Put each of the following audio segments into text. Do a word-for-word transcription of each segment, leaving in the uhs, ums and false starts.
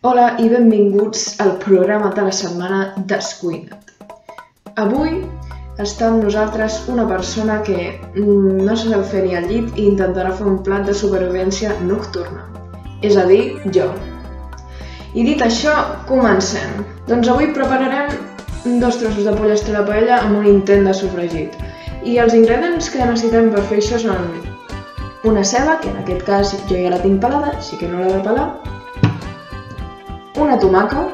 Hola i benvinguts al programa de la setmana Descuina't. Avui està amb nosaltres una persona que no se sap fer ni al llit i intentarà fer un plat de supervivència nocturna, és a dir, jo. I dit això, comencem. Doncs avui prepararem dos trossos de pollastre a la paella amb un intent de sofregit. I els ingredients que necessitem per fer això són una ceba, que en aquest cas jo ja la tinc pelada, així que no l'he de pelar, una tomaca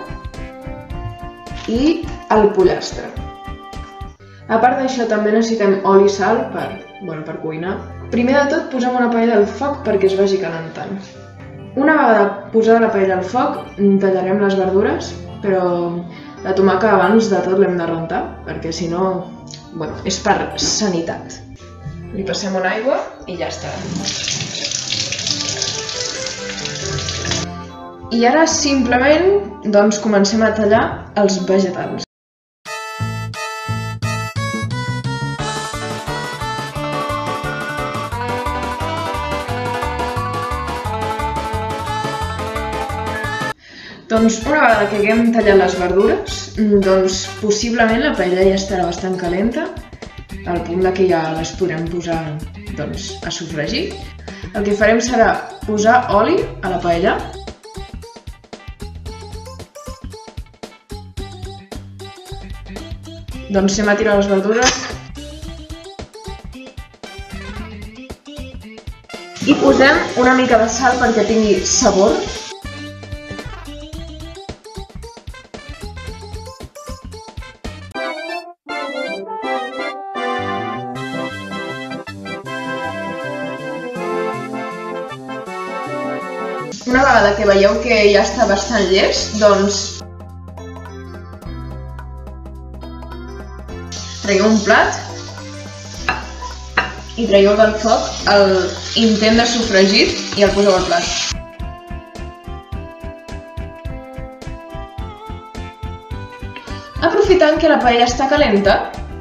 i el pollastre. A part d'això també necessitem oli i sal per, bueno, per cuinar. Primer de tot posem una paella al foc perquè es vagi calentant. Una vegada posada la paella al foc tallarem les verdures, però la tomaca abans de tot l'hem de rentar perquè si no, bueno, és per sanitat. Li passem una aigua i ja està. I ara simplement doncs, comencem a tallar els vegetals. Doncs una vegada que haguem tallat les verdures, doncs possiblement la paella ja estarà bastant calenta, al punt que ja les podrem posar doncs, a sofregir. El que farem serà posar oli a la paella. Doncs anem a tirar les verdures i posem una mica de sal perquè tingui sabor. Una vegada que veieu que ja està bastant llest, doncs traieu un plat i traieu del foc l'intent de sofregit i el poseu al plat. Aprofitant que la paella està calenta,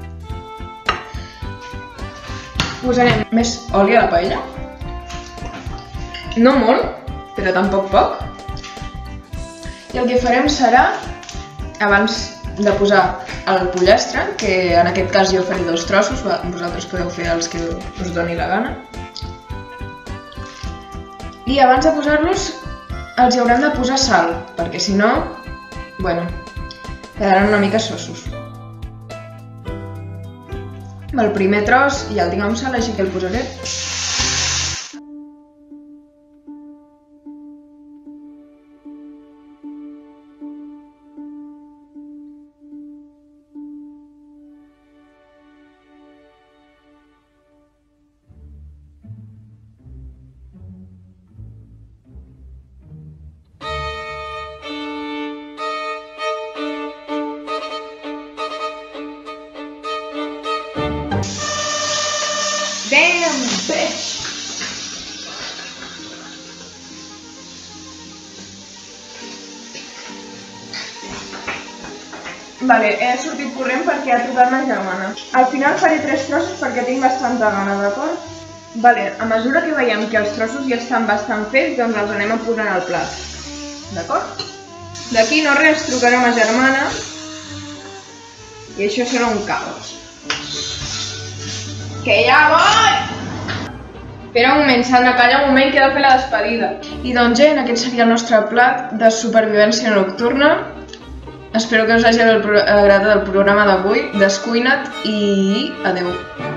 posarem més oli a la paella. No molt, però tampoc poc. I el que farem serà, abans de posar el pollastre, que en aquest cas jo faré dos trossos, vosaltres podeu fer els que us doni la gana. I abans de posar-los els hi haurem de posar sal, perquè si no, bueno, quedaran una mica sossos. El primer tros ja el tinc amb sal, així que el posaré. Damn, bitch! Vale, he sortit corrent perquè ha trucat ma germana. Al final faré tres trossos perquè tinc bastanta gana, d'acord? Vale, a mesura que veiem que els trossos ja estan bastant fets, doncs els anem a posar al plat. D'acord? D'aquí no res, trucaré a ma germana i això serà un caos. Que ja voy! Espera un moment, Sandra, calla un moment que he de fer la despedida. I doncs, gent, aquest seria el nostre plat de supervivència nocturna. Espero que us hagi agradat el programa d'avui. Descuina't i adeu.